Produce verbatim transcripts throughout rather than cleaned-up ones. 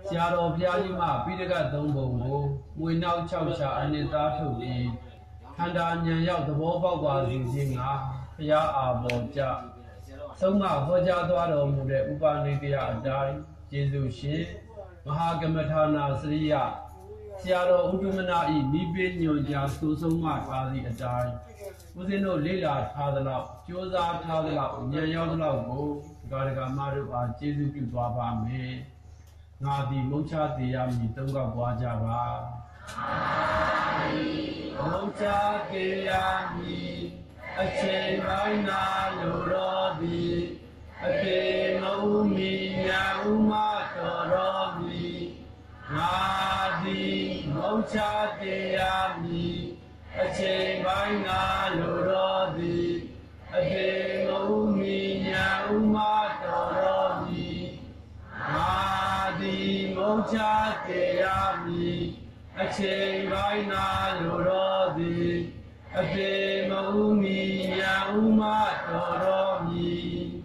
ဆရာတော်ဘုရားကြီးမှပိဋကတ်သုံးပုံကိုမွေနောက်၆ချာအနှစ်သားထုတ်ပြီးခန္ဓာဉာဏ်ရောက်သဘောပေါက်ပါစေခြင်းကဘုရားအာဘော်ကြဆုံးမဟောကြားသွားတော်မူတဲ့ဥပနိကယအတိုင်းကျေးဇူးရှင်မဟာကမ္မထာနာစရိယဆရာတော်ဥဒ္ဓမနာဤနိပိညွန်ကြာသို့ဆုံးမထားသည့်အတိုင်းဦးဇင်းတို့လေ့လာထားသလောက်ကြိုးစားထားသလောက်ဉာဏ်ရောက်သလောက်ကိုဒကာဒကာမတို့အားကျေးဇူးပြုသွားပါမယ်ငါသည်မုံချသေးရမည်သုံးခေါက်ပွားကြပါမုံချသေးရမည်အချိန်ပိုင်းနာလိုတော်သည်အပေမဥမီညာဥမတော်တော်မီငါသည်မုံချသေးရမည်အချိန်ပိုင်းနာလိုတော်သည်အပေမဥမီညာဥမတော်တော်မီငါသည်မုံချသေးရမည်အချိန်ပိုင်းနာလိုတော်သည်အပေမဥမီညာဥမတော်တော်မီ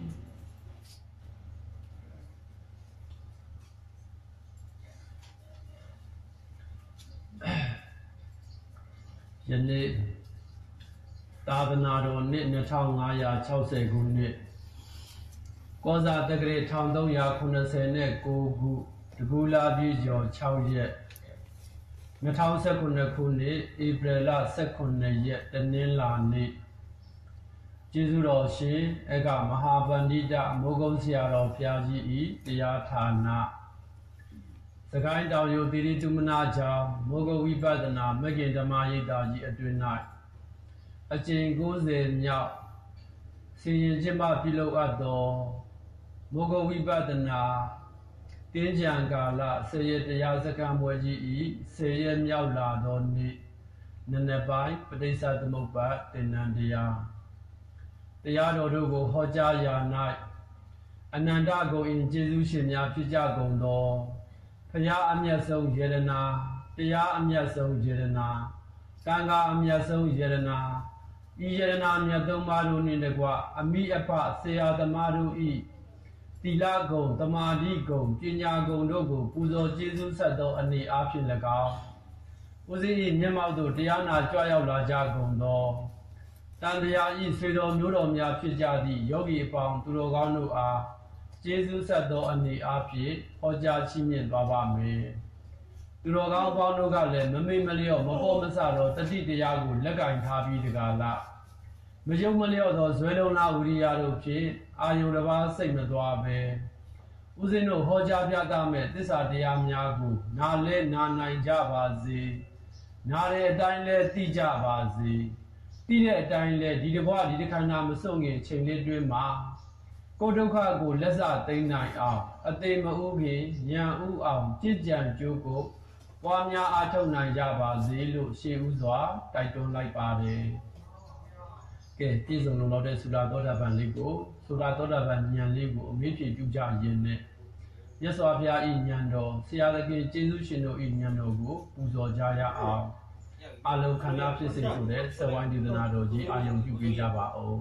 ယနေ့သာသနာတော်နှစ်နှစ်ထောင်ငါးရာခြောက်ဆယ်ခုနှစ်ကောဇာတက္ကရာတစ်ထောင်သုံးရာခုနှစ်ဆယ်နဲ့ကိုခုတကူလာပြည့်ကျော်၆ရက်နှစ်ထောင်ဆယ်ခုနှစ်ခုနှစ်ဧပြီလဆယ်ခုနှစ်ရက်တနင်္လာနေ့ကျေးဇူးတော်ရှင်အကမဟာပန္တိတမိုးကုတ်ဆရာတော်ဘုရားကြီးဤတရားဌာနစကိုင်းတောင်ယုတ်တိရိတုမနာကြောင့်မိုးကုတ်ဝိပဿနာမဂ္ဂင်ဓမ္မရိပ်သာကြီးအတွင်၌အကျဉ်ကိုးဆယ်မြောက်ဆင်ရင်ကျင့်ပပြုလုပ်အပ်သောမိုးကုတ်ဝိပဿနာတင်းကြံကာလဆယ်ရက်တရားစခန်းပွဲကြီးဤဆယ်ရက်မြောက်လာသောနေ့နနက်ပိုင်းပဋိစ္စသမုပ္ပါသင်္นานတရားတရားတော်တို့ကိုဟောကြားရာ၌အနန္တဂုဏ်၏ကျေးဇူးရှင်များဖြစ်ကြကုန်သောဘုရားအမြတ်ဆုံးယရနာတရားအမြတ်ဆုံးယရနာကံကာအမြတ်ဆုံးယရနာဤယရနာမြတ်သုံးပါးတို့နှင့်တကွအမိအဖဆရာသမားတို့၏သီလဂုဏ်သမာဓိဂုဏ်ပညာဂုဏ်တို့ကိုပူဇော်ကျေးဇူးဆက်သောအနေအားဖြင့်၎င်းဦးဇင်း၏မျက်မှောက်သို့တရားနာကြွရောက်လာကြကုန်သောတန်တရားဤဆွေတော်မျိုးတော်များဖြစ်ကြသည့်ယောဂီအပေါင်းသူတော်ကောင်းတို့အားကျေးဇူးဆက်သောအနေအားဖြင့်ဟောကြားချီးမြှင့်သွားပါမယ်သူတော်ကောင်းအပေါင်းတို့ကလည်းမမေ့မလျော့မပေါ်မဆသောတတိတရားကိုလက်ကင်ထားပြီးတကားလားမယုံမလျော့သောဇွဲလုံးလားဝိရိယတို့ဖြင့်အာယုတစ်ပါးစိတ်မသွားပဲဦးဇင်းတို့ဟောကြားပြသမဲ့သစ္စာတရားများကိုနားလဲနာနိုင်ကြပါစေနားတဲ့အတိုင်းလဲသိကြပါစေသိတဲ့အတိုင်းလဲဒီတဘွားဒီတခန္ဓာမစွန့်ငင်ချိန်လေးတွင်းမှာကိုယ်ဒုက္ခကိုလက်စသိမ်းနိုင်အောင်အသေးမဥခင်ဉာဏ်ဥအောင်ကြည်ကြံကြိုးကိုပွားများအားထုတ်နိုင်ကြပါစေလို့ရှေးဥစွာတိုက်တွန်းလိုက်ပါတယ်ကဲပြည့်စုံလုံလောက်တဲ့သုလာသောတာပန်လေးကိုသုလာသောတာပန်ဉာဏ်လေးကိုအမေးဖြေပြုကြရင်းနဲ့မြတ်စွာဘုရားဤဉာဏ်တော်ဆရာသခင်ကျေးဇူးရှင်တို့ဤဉာဏ်တော်ကိုပူဇော်ကြရအောင်အလုံးခန္ဓာဖြစ်စေဆိုတဲ့စဝိုင်းဒေသနာတော်ကြီးအာယုံပြုပေးကြပါဦး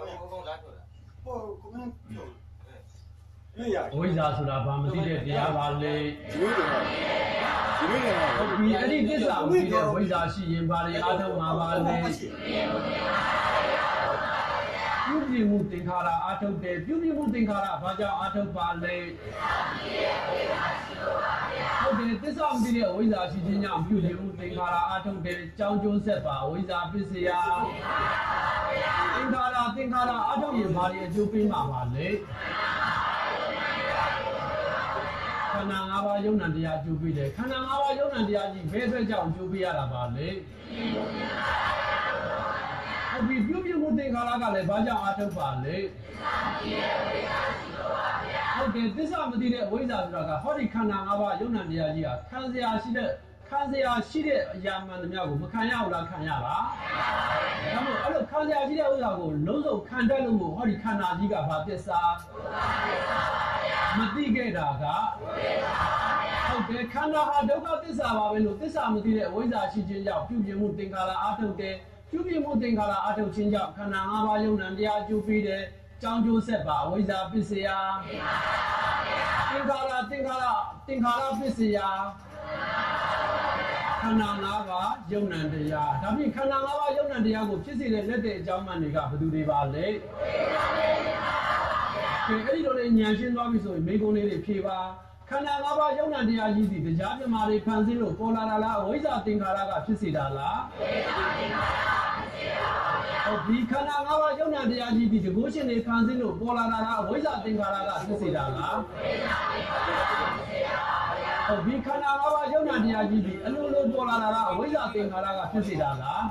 ဝိဇ္ဇာဆိုတာဘာမသိတဲ့တရားပါလေဒီလိုတော့ဒီလိုတော့ဒီအဲ့ဒီသစ္စာကိုသိတဲ့ဝိဇ္ဇာရှိရင်ဘာတွေအားထုတ်မှာပါလဲပြုပြင်မှုသင်္ခါရအားထုတ်တယ်ပြုပြင်မှုသင်္ခါရဘာကြောင့်အားထုတ်ပါလဲဟုတ်တယ်သစ္စာမသိတဲ့ဝိဇ္ဇာရှိခြင်းကြောင့်ပြုပြင်မှုသင်္ခါရအားထုတ်တယ်ကြောင်းကျိုးဆက်ပါဝိဇ္ဇာပစ္စယသင်္ခါရသင်္ခါရအားထုတ်ရင်ဘာတွေအကျိုးပေးမှာပါလဲခန္ဓာ၅ပါးယုံနံတရားအကျိုးပေးတယ်ခန္ဓာ၅ပါးယုံနံတရားကြီးဘယ်အတွက်ကြောင့်အကျိုးပေးရတာပါလဲဟုတ်ပြီပြုပြုမှုသင်္ခါရကလည်းဘာကြောင့်အားထုတ်ပါလဲဟုတ်တယ်သစ္စာမသိတဲ့အဝိဇ္ဇာဆိုတာကဟောဒီခန္ဓာ၅ပါးယုံနံတရားကြီးကခံစရာရှိတဲ့ခံစရာရှိတဲ့အရာမှန်သမျှကိုမခံရဘူးလားခံရလားဒါမှမဟုတ်အဲ့လိုခံစရာရှိတဲ့ဥစ္စာကိုလုံးစုံခံတတ်လို့မို့ဟောဒီခန္ဓာကြီးကဘာသစ္စာမသိခဲ့တာကဟုတ်တယ်ခန္ဓာဟာဒုက္ခသစ္စာပါပဲလို့သစ္စာမသိတဲ့အဝိဇ္ဇာရှိခြင်းကြောင့်ပြုပြင်မှုသင်္ခါရအားထုတ်တယ်ပြုပြင်မှုသင်္ခါရအားထုတ်ခြင်းကြောင့်ခန္ဓာ၅ပါးယုံနံတရားအကျိုးပေးတယ်ကြောင်းကျိုးဆက်ပါအဝိဇ္ဇာပစ္စယသင်္ခါရသင်္ခါရတသင်္ခါရပစ္စယခန္ဓာ၅ပါးယုံနံတရားဒါဖြင့်ခန္ဓာ၅ပါးယုံနံတရားကိုဖြစ်စေတဲ့လက်တဲ့အကြောင်းမှန်တွေကဘယ်သူတွေပါလဲကဲအဲ့ဒီလိုလေဉာဏ်ရှင်းသွားပြီဆိုရင်မိဂုံလေးတွေဖြေပါခန္ဓာ၅ပါးယုံနံတရားကြီးစီတရားပြမာတွေဖန်ဆင်းလို့ပေါ်လာတာလားအဝိဇ္ဇာသင်္ခါရကဖြစ်စေတာလားအဝိဇ္ဇာသင်္ခါရဟုတ်ဒီခန္ဓာ၅ပါးယုံနံတရားကြီးဒီတကုရှင်တွေဖန်ဆင်းလို့ပေါ်လာတာလားအဝိဇ္ဇာသင်္ခါရကဖြစ်စေတာလားအဝိဇ္ဇာသင်္ခါရကဖြစ်စေတာပါဗျာဟုတ်ဒီခန္ဓာ၅ပါးယုံနံတရားကြီးဒီအလိုလိုပေါ်လာတာလားအဝိဇ္ဇာသင်္ခါရကဖြစ်စေတာလား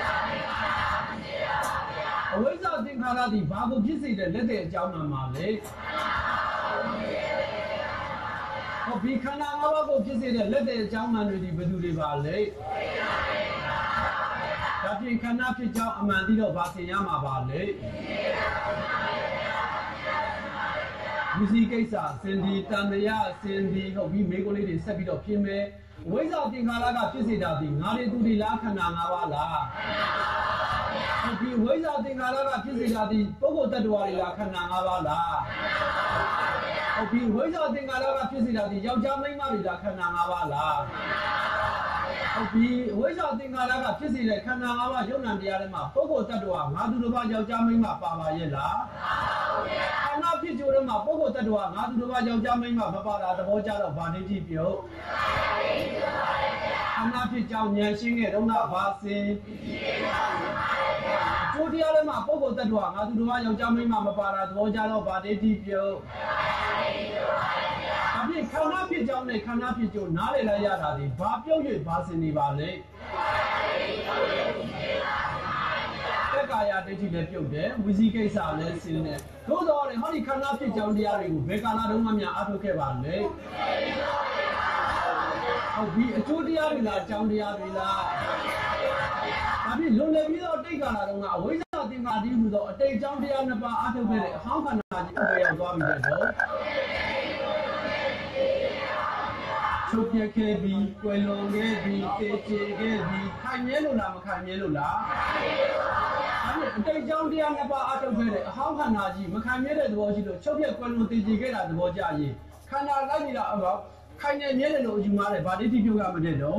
အဝိဇ္ဇာသင်္ခါရကဖြစ်စေတာပါဗျာအဝိဇ္ဇာသင်္ခါရဒီဘာကိုဖြစ်စေတဲ့လက်တဲ့အကြောင်းမှန်ပါလေဟုတ်ဒီခန္ဓာ၅ပါးကိုဖြစ်စေတဲ့လက်တဲ့အကြောင်းမှန်တွေဒီဘယ်သူတွေပါလဲဒါဖြင့်ခန္ဓာဖြစ်ကြောင်းအမှန်သိတော့ဘာသင်ရမှာပါလဲဝိသိကိစ္စစင်ဒီတန်မြာစင်ဒီဟုတ်ပြီးမိကုလေးတွေဆက်ပြီးတော့ပြင်မယ်ဝိဇ္ဇာသင်္ခါရကဖြစ်စေတာဒီငါတွေသူတွေလားခန္ဓာ၅ပါးလားဟုတ်ပြီးဝိဇ္ဇာသင်္ခါရကဖြစ်စေတာဒီပုဂ္ဂိုလ်တ attva တွေလားခန္ဓာ၅ပါးလားဟုတ်ပြီးဝိဇ္ဇာသင်္ခါရကဖြစ်စေတာဒီယောက်ျားမိန်းမတွေလားခန္ဓာ၅ပါးလားဟုတ်ပြီအဝိဇ္ဇာသင်္ခါရကဖြစ်စေတဲ့ခန္ဓာ၅ပါးယုံနံတရားထဲမှာပုဂ္ဂိုလ်တ attva ငါသူတစ်ပါးယောက်ျားမိန်းမပါပါရဲ့လားခန္ဓာဖြစ်ကြိုးထဲမှာပုဂ္ဂိုလ်တ attva ငါသူတစ်ပါးယောက်ျားမိန်းမမပါတာသဘောကျတော့ဗာဒိဋ္ဌိပြုတ်ခန္ဓာဖြစ်ကြောင်းဉာဏ်ရှင်းခဲ့တော့ကဘာစင်ကျိုးတရားထဲမှာပုဂ္ဂိုလ်တ attva ငါသူတစ်ပါးယောက်ျားမိန်းမမပါတာသဘောကျတော့ဗာဒိဋ္ဌိပြုတ်အပြင်ခန္ဓာဖြစ်ကြောင်းနဲ့ခန္ဓာဖြစ်ကြိုးနားလည်လိုက်ရတာဒီဘာပြုတ်၍ဘာစင်နေပါလဲတက္ကာယဒိဋ္ဌိလည်းပြုတ်တယ်ဝိသိကိစ္စလည်းစင်တယ်သို့တော်လည်းဟောဒီခန္ဓာဖြစ်ကြောင်းတရားတွေကိုဘယ်ကာလတုန်းမှများအထုတ်ခဲ့ပါလဲဟုတ်ပြီအကျိုးတရားတွေလားအကြောင်းတရားတွေလားဒါဖြင့်လွန်လည်ပြီးတော့တိတ်ကာလတုန်းကအဝိဇ္ဇာသင်္ခါရတည်းဟူသောအတိတ်အကြောင်းတရားနှစ်ပါးအထုတ်ခဲ့တဲ့အဟောင်းခန္ဓာကြီးဥပ္ပရောက်သွားပြီတဲ့တော့ချုပ်ပြက်ခဲ့ပြီး၊ကွယ်လွန်ခဲ့ပြီး၊တေချေခဲ့ပြီးခိုင်မြဲလို့လားမခိုင်မြဲလို့လားအဲ့ဒီအတိတ်ကြောင့်တရားနှစ်ပါးအထုတ်ခဲ့တဲ့အဟောင်းခန္ဓာကြီးမခိုင်မြဲတဲ့သဘောရှိလို့ချုပ်ပြက်ကွယ်လွန်တေချေခဲ့တာသဘောကြရင်ခန္ဓာလိုက်နေတာအကောခိုင်နေမြဲတယ်လို့အယူမှားတယ်ဗာဒိဋ္ဌိပြုတ်ရမတဲ့တော့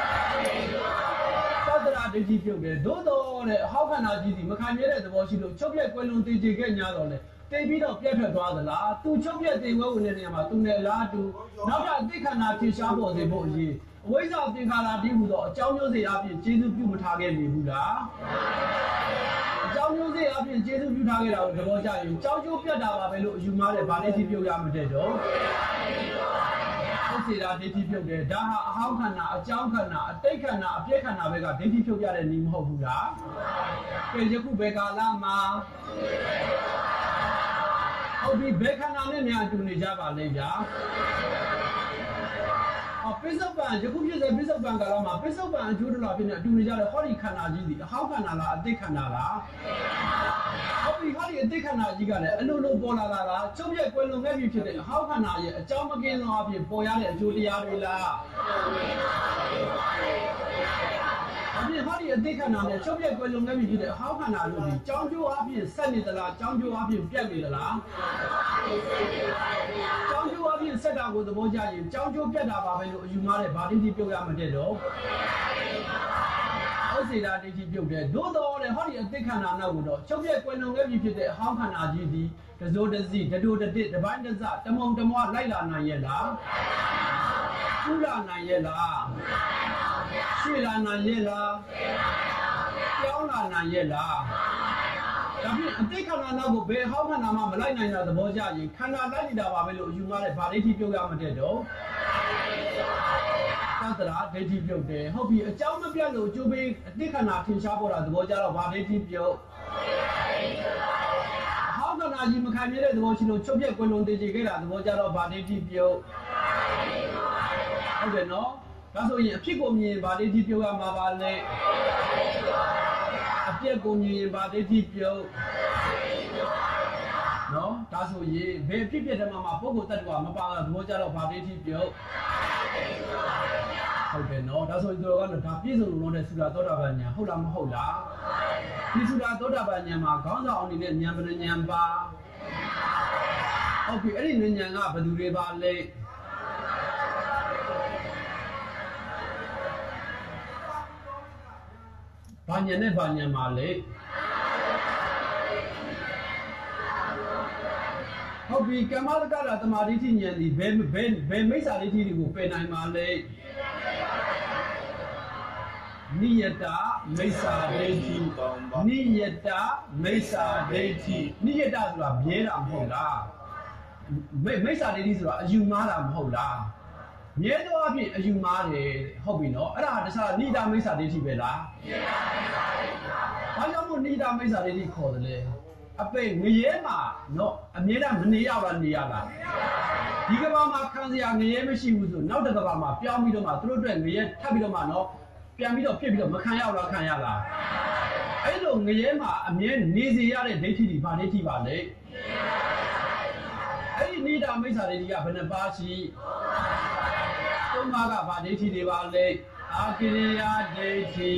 သတ္တရာဒိဋ္ဌိပြုတ်တယ်သို့တော်တဲ့အဟောင်းခန္ဓာကြီးဒီမခိုင်မြဲတဲ့သဘောရှိလို့ချုပ်ပြက်ကွယ်လွန်တေချေခဲ့냐တော့လေတိတ်ပြီးတော့ပြတ်ထွက်သွားသလားသူချုပ်ပြက်တေဝဲဝင်တဲ့နေရာမှာသူနဲ့လားတူနောက်ထပ်အသိခန္ဓာဖြစ်ရှားပေါ်စေဖို့အရေးအဝိဇ္ဇာသင်္ခါရတည်းဟူသောအကြောင်းမျိုးစေအပြင်ကျေစုပြုမထားခဲ့နေဘူးလားအကြောင်းမျိုးစေအပြင်ကျေစုပြုထားခဲ့တာကိုသဘောကျရင်ကြောင်းကျိုးပြတ်တာပါပဲလို့အယူမှားတယ်ဗာဒိဋ္ဌိပြုတ်ရမတဲ့တော့ဟုတ်စေတာဒိဋ္ဌိပြုတ်တယ်ဒါဟာအဟောင်းခန္ဓာအကြောင်းခန္ဓာအတိတ်ခန္ဓာအပြည့်ခန္ဓာပဲကဒိဋ္ဌိပြုတ်ရတဲ့နည်းမဟုတ်ဘူးလားကဲယခုဘယ်ကာလမှာဟုတ်ပြီဘယ်ခန္ဓာနဲ့များအတူနေကြပါလဲဗျာအော်ပိဿုပံယခုဖြစ်တဲ့ပိဿုပံကာလမှာပိဿုပံအကျိုးတော်ဖြစ်နေအတူနေကြတဲ့ဟောဒီခန္ဓာကြီးဒီအဟောင်းခန္ဓာလားအတိတ်ခန္ဓာလားဟုတ်ပြီဟောဒီအတိတ်ခန္ဓာကြီးကလည်းအလိုလိုပေါ်လာတာလားချုပ်ပြက်ကွယ်လွန်ခဲ့ပြီဖြစ်တဲ့အဟောင်းခန္ဓာရဲ့အကြောင်းမကင်းသောအဖြစ်ပေါ်ရတဲ့အကျိုးတရားတွေလားအပြင်ဟောဒီအတိတ်ခန္ဓာနဲ့ချုပ်ပြက်ကွယ်လွန်ခဲ့ပြီဖြစ်တဲ့အဟောင်းခန္ဓာတို့ဒီကြောင်းကျိုးအပြင်ဆက်နေသလားကြောင်းကျိုးအပြင်ပြတ်နေသလားကြောင်းကျိုးအပြင်ဆက်တာကိုသဘောကျရင်ကြောင်းကျိုးပြတ်တာပါပဲလို့အယူမှားတဲ့ဗာဒိဋ္ဌိပြုတ်ရမှာတဲ့တော့ဟုတ်စေတာဒိဋ္ဌိပြုတ်တယ်သို့တော်လည်းဟောဒီအတိတ်ခန္ဓာနောက်ကိုတော့ချုပ်ပြက်ကွယ်လွန်ခဲ့ပြီဖြစ်တဲ့အဟောင်းခန္ဓာကြီးဒီတဇိုတစီတတိုတတစ်တပိုင်းတစတမုံတမွားလိုက်လာနိုင်ရဲ့လားကုလာနိုင်ရဲ့လားရှေ့လာနိုင်ရဲ့လားပြောင်းလာနိုင်ရဲ့လားဒါဖြင့်အတိတ်ခန္ဓာနောက်ကိုဘယ်ဟောင်းခန္ဓာမှမလိုက်နိုင်တာသဘောကျရင်ခန္ဓာလိုက်နေတာပါပဲလို့အယူမှားတဲ့ဗာဒိဋ္ဌိပြုတ်ရမှာတဲ့တော့သတ္တရာဒိဋ္ဌိပြုတ်တယ်ဟုတ်ပြီအကြောင်းမပြတ်လို့အကျိုးပေးအတိတ်ခန္ဓာထင်ရှားပေါ်တာသဘောကျတော့ဗာဒိဋ္ဌိပြုတ်ဟောင်းခန္ဓာကြီးမခံရတဲ့သဘောရှိလို့ချုပ်ပြက်ကွယ်လွန်တည်ကြခဲ့တာသဘောကျတော့ဗာဒိဋ္ဌိပြုတ်ဟုတ်တယ်နော်ဒါဆိုရင်အဖြစ်ကိုမြင်ဗာဒိဋ္ဌိပြုတ်ရမှာပါလေအပြက်ကိုမြင်ရင်ဗာဒိဋ္ဌိပြုတ်နော်ဒါဆိုရင်ဘယ်ဖြစ်ဖြစ်တည်းမှာပုဂ္ဂိုလ်တ attva မပါတာသဘောကျတော့ဗာဒိဋ္ဌိပြုတ်ဟုတ်တယ်နော်ဒါဆိုရင်တို့ကတော့ဒါပြည့်စုံလို့တဲ့သုဒ္ဓသောတာပန်ဉာဏ်ဟုတ်လားမဟုတ်လားဒီသုဒ္ဓသောတာပန်ဉာဏ်မှာခေါင်းဆောင်အနေနဲ့ဉာဏ်ပရိဉာဏ်ပါဟုတ်ပြီအဲ့ဒီဉာဏ်ကဘယ်သူတွေပါလဲဘာညာနဲ့ဘာညာမှာလေဟုတ်ပြီကမ္မတက္ကတာတမာဒိဋ္ဌိဉာဏ်ဒီဘယ်ဘယ်ဘယ်မိစ္ဆာဒိဋ္ဌိတွေကိုပယ်နိုင်မှာလဲနိယတမိစ္ဆာဒိဋ္ဌိနိယတမိစ္ဆာဒိဋ္ဌိနိယတဆိုတာမြဲတာမဟုတ်လားမိမိစ္ဆာဒိဋ္ဌိဆိုတာအယူမှားတာမဟုတ်လားမြဲသောအဖြစ်အယူမှားတယ်ဟုတ်ပြီနော်အဲ့ဒါတခြားနိဒာမိစ္ဆာဒိဋ္ဌိပဲလားဘာကြောင့်မို့နိဒာမိစ္ဆာဒိဋ္ဌိခေါ်တယ်လဲအပိတ်ငရဲမှာနော်အမြဲတမ်းမနေရလားနေရလားဒီကဘာမှာခံစရာငရဲမရှိဘူးဆိုနောက်တစ်ကဘာမှာပြောင်းပြီးတော့မှသူတို့အတွက်ငရဲထပ်ပြီးတော့မှနော်ပြန်ပြီးတော့ဖြစ်ပြီးတော့မခံရလားခံရလားအဲ့လိုငရဲမှာအမြဲနေစေရတဲ့ဒိဋ္ဌိတွေဘာဒိဋ္ဌိပါလဲအဲ့ဒီနိဒာမိစ္ဆာဒိဋ္ဌိကဘယ်နှပါးရှိသုံးပါးကဘာဒိဋ္ဌိတွေပါလဲအာကိရိယာဒိဋ္ဌိ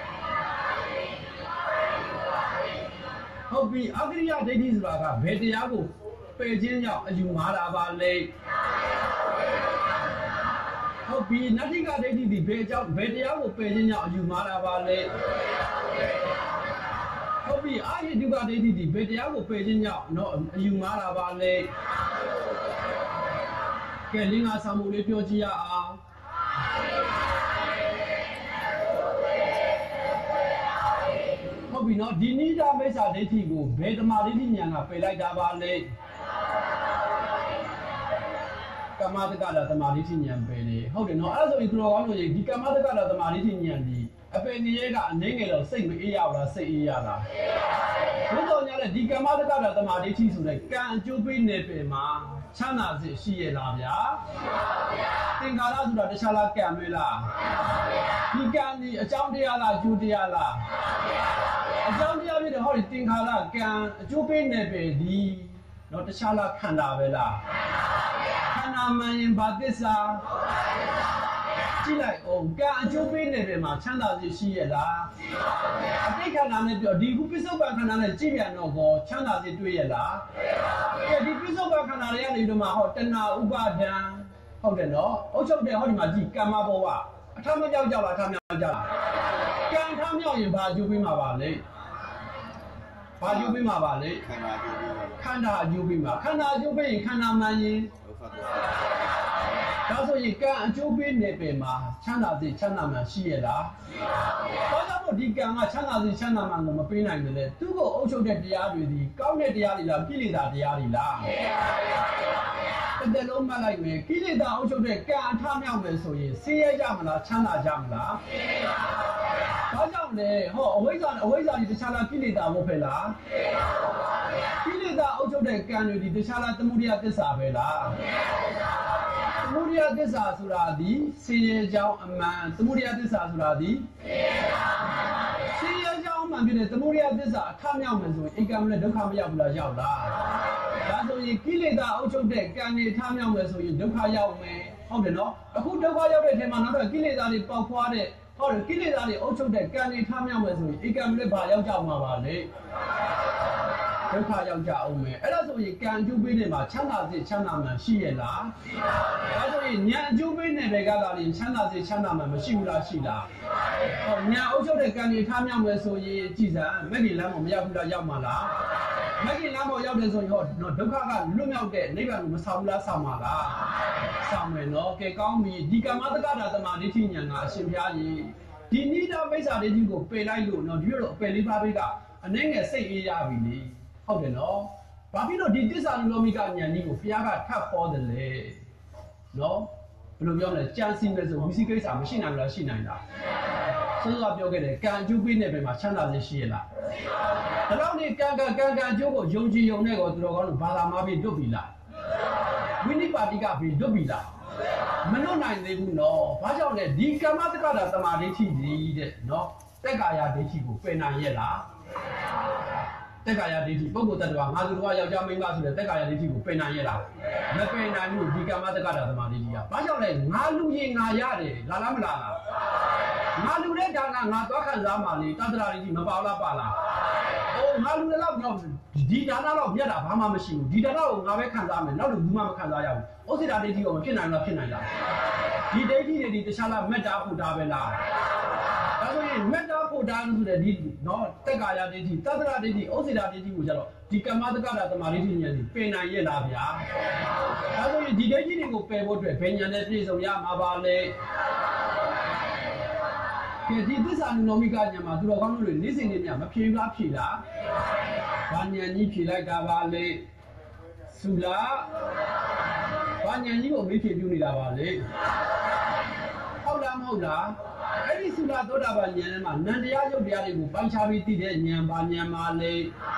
ဟုတ်ပြီအာကိရိယာဒိဋ္ဌိဆိုတာကဘယ်တရားကိုပယ်ခြင်းကြောင့်အယူမှားတာပါလဲဟုတ်ပြီနတ္တိကဒိဋ္ဌိဒီဘယ်ကြောင့်ဘယ်တရားကိုပယ်ခြင်းကြောင့်အယူမှားတာပါလဲဟုတ်ပြီအာဟိတုကဒိဋ္ဌိဒီဘယ်တရားကိုပယ်ခြင်းကြောင့်နော်အယူမှားတာပါလဲကဲလင်းငါစာမှုလေးပြောကြည့်ရအောင်ဟုတ်ပြီနော်ဒီနိဒာမိစ္ဆာဒိဋ္ဌိကိုဘယ်တမာဒိဋ္ဌိဉာဏ်ကပယ်လိုက်တာပါလဲကမ္မတက္ကတာတမာဒိဋ္ဌိဉာဏ်ပယ်တယ်ဟုတ်တယ်နော်အဲ့ဒါဆိုရင်သူတော်ကောင်းတို့ဒီကမ္မတက္ကတာတမာဒိဋ္ဌိဉာဏ်ဒီအပယ်ငရဲကအနှဲငယ်တော့စိတ်မအေးရဘူးလားစိတ်အေးရလားဘုတော်ညာလည်းဒီကမ္မတက္ကတာတမာဒိဋ္ဌိဆိုတဲ့ကံအကျိုးပေးနေပင်မှာချမ်းသာစေရှိရလားဗျာသင်္ခါရဆိုတာတခြားလားကံမဲလားဒီကံဒီအကြောင်းတရားလားအကျိုးတရားလားအကြောင်းတရားဖြစ်တဲ့ဟောဒီသင်္ခါရကံအကျိုးပေးနေပင်ဒီတော့တခြားလားခန္ဓာပဲလားခန္ဓာမှန်ရင်ဘာသစ္စာကြည့်လိုက်အောင်ကံအကျိုးပေးနေပင်မှာချမ်းသာစေရှိရလားအတိတ်ခန္ဓာနဲ့ပြောဒီခုပစ္စုပန်ခန္ဓာနဲ့ကြည့်ပြန်တော့ကောချမ်းသာစေတွေ့ရလားကဲဒီပစ္စုပန်ခန္ဓာတွေကနေတော့မှဟောတဏှာဥပါဒံဟုတ်တယ်နော်အုတ်ချုပ်တဲ့ဟောဒီမှာကြည့်ကမ္မဘောဝအထမကြောက်ကြောက်လားအထမြောက်ကြောက်လားကံထမြောက်ရင်ဘာအကျိုးပေးမှာပါလဲဘာအကျိုးပေးမှာပါလဲခန္ဓာအကျိုးပေးမှာခန္ဓာအကျိုးပေးရင်ခန္ဓာမှန်ရင်ဒါဆိုရင်ကံအကျိုးပေးနေပင်မှာချမ်းသာစေချမ်းသာမှန်ရှိရလားဘာကြောင့်မို့ဒီကံကချမ်းသာစေချမ်းသာမှန်ကိုမပေးနိုင်တယ်လဲသူ့ကိုအုပ်ချုပ်တဲ့တရားတွေဒီကောင်းတဲ့တရားတွေလားကိလေသာတရားတွေလားတစ်သက်လုံးမှတ်လိုက်မယ်ကိလေသာအုပ်ချုပ်တဲ့ကံအထမြောက်မယ်ဆိုရင်ဆင်းရဲကြမလားချမ်းသာကြမလားဘာကြောင့်လဲဟောအဝိဇ္ဇာအဝိဇ္ဇာဒီတခြားလားကိလေသာမဟုတ်ဖဲလားကိလေသာအုပ်ချုပ်တဲ့ကံတွေဒီတခြားလားသမုဒယသစ္စာပဲလားသမုဒယသစ္စာဆိုတာဒီဆင်းရဲကြောင်းအမှန်သမုဒယသစ္စာဆိုတာဒီဆင်းရဲကြောင်းအမှန်ဖြစ်တဲ့သမုဒယသစ္စာအထမြောက်မယ်ဆိုရင်ဧကံနဲ့ဒုက္ခမရောက်ဘူးလားရောက်လားဒါဆိုရင်ကိလေသာအုပ်ချုပ်တဲ့ကံတွေထမြောက်မယ်ဆိုရင်ဒုက္ခရောက်မယ်ဟုတ်တယ်နော်အခုဒုက္ခရောက်တဲ့အချိန်မှာနောက်တော့ကိလေသာတွေပေါက်ဖွားတဲ့ဟုတ်တယ်ကိလေသာတွေအုပ်ချုပ်တဲ့ကံတွေထမြောက်မယ်ဆိုရင်ဧကံနဲ့ဘာရောက်ကြမှာပါလဲဒုက္ခရောက်ကြအောင်မယ်အဲ့ဒါဆိုရင်ကံအကျိုးပေးနေမှာချမ်းသာစေချမ်းသာမှန်ရှိရလားရှိပါဘူးဒါဆိုရင်ဉာဏ်အကျိုးပေးနေတွေကသာရင်ချမ်းသာစေချမ်းသာမှန်မရှိဘူးလားရှိလားဟောဉာဏ်အုပ်ချုပ်တဲ့ကံတွေထားမြောက်မယ်ဆိုရင်ကြည်စံမဂ္ဂင်လမ်းပေါ်မရောက်ဘူးလားရောက်မှာလားမဂ္ဂင်လမ်းပေါ်ရောက်တယ်ဆိုရင်ဟောဒုက္ခကလွတ်မြောက်တဲ့နိဗ္ဗာန်ကိုမဆောင်ဘူးလားဆောင်မှာလားဆောင်မယ်နော်ကဲကောင်းပြီဒီကမ္မတက္ကတာတမာဒိဋ္ဌိဉာဏ်ကအရှင်ဘုရားကြီးဒီနိဒာမိစ္ဆာဒိဋ္ဌိကိုပယ်လိုက်လို့နော်ဒီလိုတော့အပယ်လေးပါးပိကအနှဲငယ်စိတ်အေးရပြီလေဟုတ်တယ်နော်ဘာဖြစ်လို့ဒီတစ္ဆာနုလောမိကဉာဏ်ကြီးကိုဘုရားကထပ်ခေါ်တယ်လေနော်ဘယ်လိုပြောမလဲကြံစီမယ်ဆိုဝိသိကိစ္စမရှိနိုင်ဘူးလားရှိနိုင်လားစောစောပြောခဲ့တယ်ကံအကျိုးပေးနေပြီမှာချမ်းသာစေရှိရလားဒါတော့ဒီကံကံကံကံအကျိုးကိုယုံကြည်ယုံနဲ့ကိုသူတော်ကောင်းတို့ဘာသာမပြီးတွတ်ပြီလားဝိနိပါတိကပြီးတွတ်ပြီလားမလွတ်နိုင်သေးဘူးနော်ဘာကြောင့်လဲဒီကမ္မတက္ကတာသမာဓိဋ္ဌိကြီးတဲ့နော်တက်ကာယဒိဋ္ဌိကိုပယ်နိုင်ရဲ့လားတက်ကာယဒိဋ္ဌိပုဂ္ဂိုလ်တ attva ငါသူတော်ယောက်ျားမိန်းမဆိုတဲ့တက်ကာယဒိဋ္ဌိကိုပယ်နိုင်ရဲ့လားမပယ်နိုင်ဘူးဒီကမ္မတက္ကတာသမာဓိဋ္ဌိကဘာကြောင့်လဲငါလူရင်ငါရတယ်လာလားမလားလားငါလူတဲ့ဒါနငါသွားခံစားမှလေတတ္တရာဒိဋ္ဌိမပါလားပါလားအိုးငါလူတော့တော့ဒီဒါနတော့မြတ်တာဘာမှမရှိဘူးဒီဒါနကိုငါပဲခံစားမယ်နောက်လူဘူးမှမခံစားရဘူးဥစ္စာဒိဋ္ဌိကိုမဖြစ်နိုင်လားဖြစ်နိုင်လားဒီဒိဋ္ဌိတွေဒီတခြားလားမက်တာဖူတာပဲလားဒါဆိုရင်မေတ္တာဖို့တာလို့ဆိုတဲ့ဒီနော်တက်ကာယဒိဋ္ဌိသတ္တရဒိဋ္ဌိဩစေတဒိဋ္ဌိကိုကျတော့ဒီကမ္မတက္ကတာသမာဓိဋ္ဌိဉာဏ်ကြီးပင်နိုင်ရဲ့လားဗျာဒါဆိုရင်ဒီဒိဋ္ဌိတွေကိုပယ်ဖို့အတွက်ဘယ်ဉာဏ်နဲ့ပြည့်စုံရမှာပါလဲဒီဒီသစ္စာနုမိကဉာဏ်မှာသူတော်ကောင်းတို့တွေနေ့စဉ်နေ့ညမဖြေလားဖြေလားဘာဉာဏ်ကြီးဖြေလိုက်တာပါလေသုလားဘာဉာဏ်ကြီးကိုမေးဖြေပြနေတာပါလေဟုတ်လားမဟုတ်လားအဲ့ဒီသုလားသောတာပန်ဉာဏ်ထဲမှာနန္တရားရုပ်တရားတွေကိုပိုင်းခြားပြီးသိတဲ့ဉာဏ်ပါဉာဏ်ပါလေ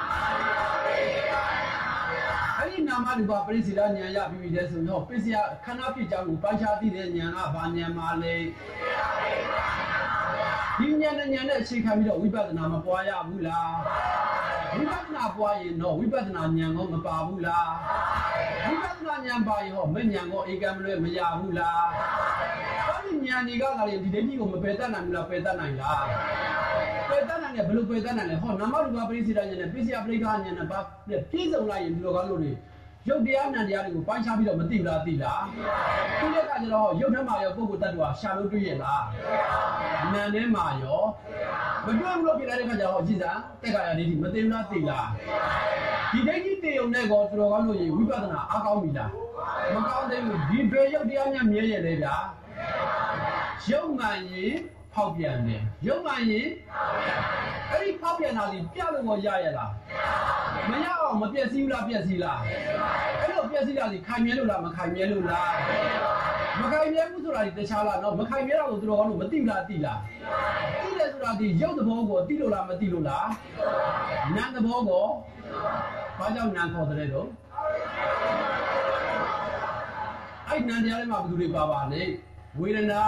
အဲ့ဒီနာမရူပပရိစ္ဆေဒဉာဏ်ရပြီးပြီတဲ့ဆိုတော့ပစ္စယခန္ဓာဖြစ်ကြောင်းကိုပိုင်းခြားသိတဲ့ဉာဏ်ကဘာဉာဏ်ပါလေဒီဉာဏ်နဲ့ဉာဏ်နဲ့အခြေခံပြီးတော့ဝိပဿနာမပွားရဘူးလားဝိပဿနာပွားရင်တော့ဝိပဿနာဉာဏ်ကိုမပါဘူးလားဝိပဿနာဉာဏ်ပါရင်ဟောမဉာဏ်ကိုဧကံမလွဲမရဘူးလားအဲ့ဒီဉာဏ်တွေကလည်းဒီဒိဋ္ဌိကိုမပယ်တတ်နိုင်ဘူးလားပယ်တတ်နိုင်လားပယ်တတ်နိုင်တယ်ဘယ်လိုပယ်တတ်နိုင်လဲဟောနာမရူပပရိစ္ဆေဒဉာဏ်နဲ့ပစ္စယပရိက္ခဉာဏ်နဲ့ပါပြည့်စုံလိုက်ရင်ဒီလိုကောင်းလို့နေရုပ်တရားနံတရားတွေကိုပိုင်းခြားပြီးတော့မသိလားသိလားဒီလက်ကကျတော့ရုပ်ထဲမှာရောပုဂ္ဂိုလ်တ attva ရှာလို့တွေ့ရလားနာမ်ထဲမှာရောမတွေ့ဘူးလို့ပြလိုက်တဲ့ခါကျတော့ကြည်စံတက်ကာယဒိဋ္ဌိမသိဘူးလားသိလားဒီဒိဋ္ဌိတေုံနဲ့ကောသူတော်ကောင်းလို့ရေဝိပဿနာအားကောင်းပြီလားမကောင်းသေးဘူးဒီဘယ်ရုပ်တရားများမြဲရလေဗျာရုပ်မှန်ရင်ဖောက်ပြန်တယ်ရုပ်မှန်ရင်အဲ့ဒီဖောက်ပြန်တာကြီးပြလို့မရရလားမရအောင်မပြည့်စည်ဘူးလားပြည့်စည်လားအဲ့လိုပြည့်စည်တာကြီးခိုင်မြဲလို့လားမခိုင်မြဲလို့လားမခိုင်မြဲဘူးဆိုတာဒီတခြားလားနော်မခိုင်မြဲတော့သူတော်ကောင်းလို့မသိလားသိလားသိတယ်ဆိုတာဒီရုပ်သဘောကိုသိလို့လားမသိလို့လားနာမ်သဘောကိုဘာကြောင့်နာမ်ခေါ်တယ်တော့အဲ့နာမ်တရားထဲမှာဘယ်သူတွေပါပါလဲဝေဒနာ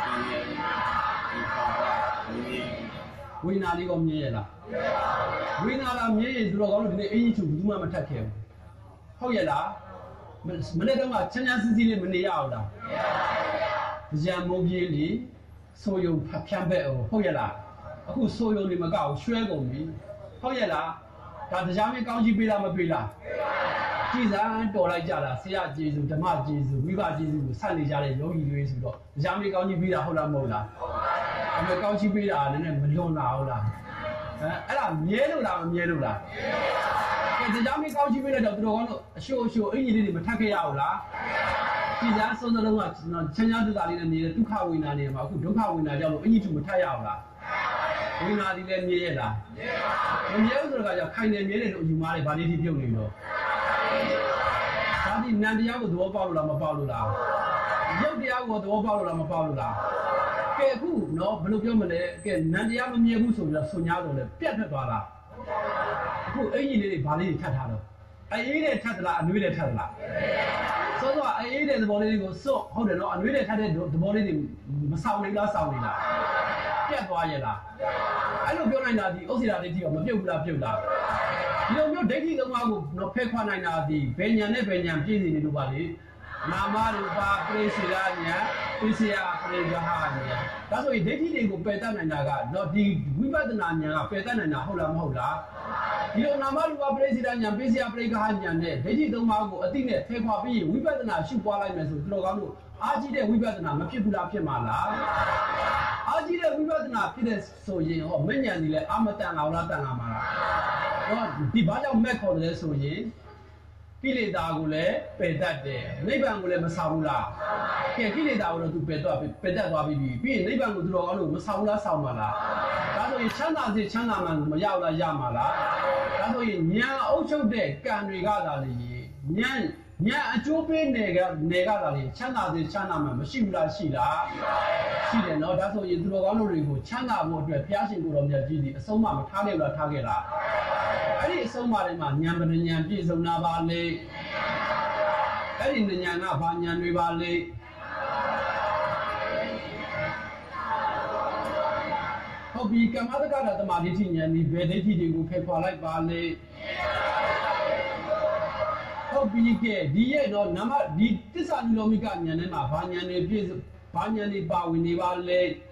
ဝိညာဉ်လေးကိုမြင်ရလားဝိညာဉ်လားမြင်ရင်သူတော်ကောင်းတို့ဒီနေ့အင်းကြီးချုပ်ဘူးမှမထက်ခဲ့ဘူးဟုတ်ရဲ့လားမနေ့ကချမ်းချမ်းစီးစီးလေးမနေရအောင်လားကြံမုံကြီးလေးဆိုယုံဖြန့်ဘက်အောင်ဟုတ်ရဲ့လားအခုဆိုယုံလေးမကောက်ရွှဲကုန်ပြီဟုတ်ရဲ့လားဒါတရားမင်းကောင်းကြီးပေးလားမပေးလားကြည်စံတော်လိုက်ကြတာဆရာကျေစုဓမ္မကျေစုဝိပါကျေစုကိုဆက်နေကြတဲ့ယောဂီတွေဆိုတော့တရားမင်းကောင်းကြီးပေးတာဟုတ်လားမဟုတ်လားအမေကောင်းကြီးပေးတာလည်းမလွန်လာဟုတ်လားဟမ်အဲ့ဒါမြဲလို့လားမမြဲလို့လားကဲတရားမင်းကောင်းကြီးပေးတဲ့တော့သူတော်ကောင်းတို့အရှို့အရှို့အင်ကြီးလေးတွေမထက်ခဲ့ရဘူးလားကြည်စံဆုံးစလုံးကချမ်းချမ်းတသာလေးနဲ့နေတဲ့ဒုက္ခဝိညာဉ်နေမှာအခုဒုက္ခဝိညာဉ်ကြောင့်လို့အင်ကြီးသူမထက်ရဘူးလားဝိညာဉ်ဒီလည်းမြဲရလားမမြဲဘူးဆိုတော့ကခိုင်နေမြဲတယ်လို့ယူမားတယ်ဗာလေးတိပြုတ်နေတော့ဒါဒီနန္တရားကိုသဘောပေါက်လို့လားမပေါက်လို့လားရုပ်တရားကိုသဘောပေါက်လို့လားမပေါက်လို့လားကဲအခုနော်ဘယ်လိုပြောမလဲကဲနန္တရားမမြဲဘူးဆိုပြီးတော့ဆိုညာတော့လေပြတ်ထွက်သွားလားအခုအင်ကြီးလေးတွေဗာလေးတွေထပ်ထားတော့အေးတဲ့ထပ်သလားအနွေးတဲ့ထပ်သလားဆိုတော့အေးတဲ့သဘောလေးတွေကိုစွတ်ဟုတ်တယ်နော်အနွေးတဲ့ထပ်တဲ့သဘောလေးတွေမဆောင်နေလားဆောင်နေလားပြတ်သွားရဲ့လားအဲ့လိုပြောနိုင်တာဒီဥစ္စေတာဒိဋ္ဌိကမပြုတ်ဘူးလားပြုတ်လားဒီလိုမျိုးဒိဋ္ဌိသုံးပါးကိုတော့ဖဲခွာနိုင်တာဒီဘယ်ညာနဲ့ဘယ်ညာပြည့်စုံနေလို့ပါလေနာမရူပပရိစ္ဆေဒဉာဏ်ပစ္စယပရိက္ခဉာဏ်ဒါဆိုရင်ဒိဋ္ဌိတွေကိုပယ်တတ်နိုင်တာကတော့ဒီဝိပဿနာဉာဏ်ကပယ်တတ်နိုင်တာဟုတ်လားမဟုတ်လားဒီလိုနာမရူပပရိစ္ဆေဒဉာဏ်ပစ္စယပရိက္ခဉာဏ်နဲ့ဒိဋ္ဌိသုံးပါးကိုအတိနဲ့ဖဲခွာပြီးဝိပဿနာရှုပွားလိုက်မယ်ဆိုသူတော်ကောင်းတို့အားကြီးတဲ့ဝိပဿနာမဖြစ်ဘူးလားဖြစ်မှာလားအားကြီးတဲ့ဝိပဿနာဖြစ်တဲ့ဆိုရင်ဟောမဉဏ်ဒီလဲအာမတန်လာလားတန်လာမှာလားဟောဒီဘာကြောင့်မဲ့ခေါ်တယ်ဆိုရင်ကိလေသာကိုလည်းပယ်တတ်တယ်နိဗ္ဗာန်ကိုလည်းမဆောင်ဘူးလားကဲကိလေသာကိုတော့သူပယ်တော့ပယ်တတ်သွားပြီပြီးရင်နိဗ္ဗာန်ကိုသူတော်ကောင်းလို့မဆောင်လားဆောင်ပါလားဒါဆိုရင်ချမ်းသာစေချမ်းသာမှမရလားရမှာလားဒါဆိုရင်ညာအုပ်ချုပ်တဲ့ကံတွေကသာလေညာညာအကျိုးပေးနေကနေကသာလေချမ်းသာစေချမ်းသာမှမရှိဘူးလားရှိလားရှိတယ်နော်ဒါဆိုရင်သူတော်ကောင်းတို့တွေကိုချမ်းသာဖို့အတွက်ဘုရားရှင်ကိုယ်တော်မြတ်ကြီးဒီအဆုံးမမထားခဲ့လားထားခဲ့လားအဲ့ဒီအဆုံးအမတွေမှာဉာဏ်ပညာပြည့်စုံတာပါလေအဲ့ဒီဉာဏ်ကဘာဉာဏ်တွေပါလေဟုတ်ပြီကမ္မတက္ကတာသမာဓိဋ္ဌိဉာဏ်ဒီဘယ်ဒိဋ္ဌိတွေကိုဖယ်ခွာလိုက်ပါလေဟုတ်ပြီကဲဒီရဲ့တော့နမဒီတစ္ဆာနိလောမိကဉာဏ်ထဲမှာဘာဉာဏ်တွေပြည့်ဘာဉာဏ်တွေပါဝင်နေပါလေ